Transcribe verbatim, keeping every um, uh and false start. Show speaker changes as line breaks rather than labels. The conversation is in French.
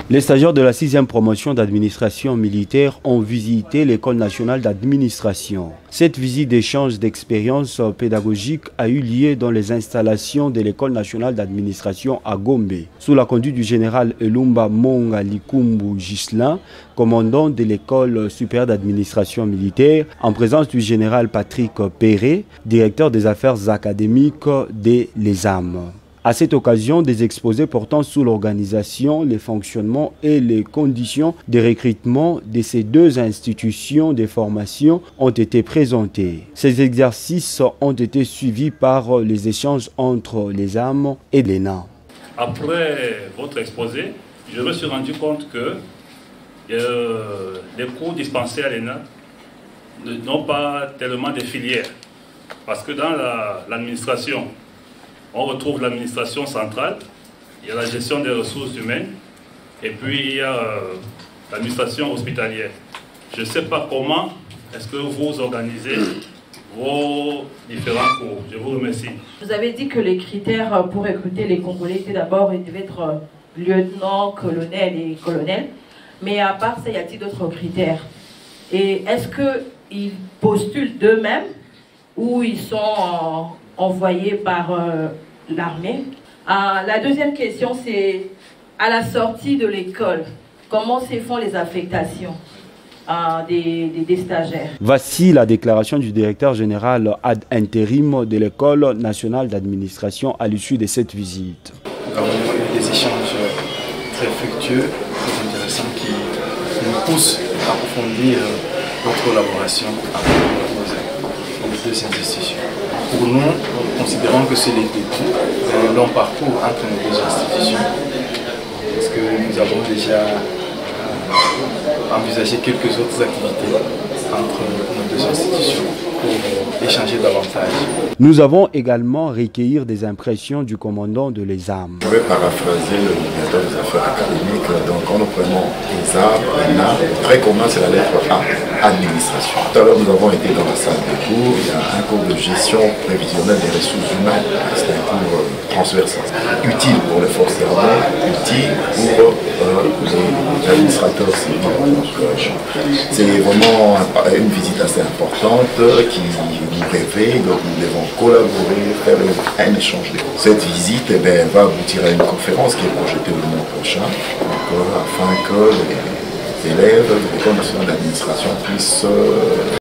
Les stagiaires de la sixième promotion d'administration militaire ont visité l'École nationale d'administration. Cette visite d'échange d'expériences pédagogiques a eu lieu dans les installations de l'École nationale d'administration à Gombe, sous la conduite du général Elumba Monga Likumbu Gislin, commandant de l'École supérieure d'administration militaire, en présence du général Patrick Perret, directeur des affaires académiques de l'E S A M. À cette occasion, des exposés portant sur l'organisation, le fonctionnement et les conditions de recrutement de ces deux institutions de formation ont été présentés. Ces exercices ont été suivis par les échanges entre l'E S A M et l'E N A.
Après votre exposé, je me suis rendu compte que euh, les cours dispensés à l'E N A n'ont pas tellement de filières. Parce que dans l'administration, la, on retrouve l'administration centrale, il y a la gestion des ressources humaines, et puis il y a euh, l'administration hospitalière. Je ne sais pas comment est-ce que vous organisez vos différents cours. Je vous remercie.
Vous avez dit que les critères pour recruter les Congolais étaient d'abord, ils devaient être lieutenant, colonel et colonel. Mais à part ça, y a-t-il d'autres critères? Et est-ce qu'ils postulent d'eux-mêmes ou ils sont euh, envoyés par euh, l'armée? euh, La deuxième question, c'est à la sortie de l'école, comment se font les affectations euh, des, des, des stagiaires?
Voici la déclaration du directeur général ad intérim de l'École nationale d'administration à l'issue de cette visite.
Nous avons eu des échanges très fructueux, très intéressants, qui nous poussent à approfondir notre collaboration avec les deux institutions. Pour nous, nous considérons que c'est le début d'un long parcours entre nos deux institutions, parce que nous avons déjà envisagé quelques autres activités entre nos deux institutions pour échanger davantage.
Nous avons également recueilli des impressions du commandant de l'E S A M.
Je vais paraphraser le directeur des affaires académiques. Donc, quand nous prenons E S A M, N A, très commun, c'est la lettre A, administration. Tout à l'heure, nous avons été dans la salle de cours. Il y a un cours de gestion prévisionnelle des ressources humaines. C'est un cours transversal, utile pour les forces armées, utile pour euh, les administrateurs civils. C'est vraiment une visite assez importante qui nous réveille. Donc, nous devons collaborer, faire un échange. Cette visite eh bien, va aboutir à une conférence qui est projetée le mois prochain, donc, afin que les élèves de l'École nationale d'administration puissent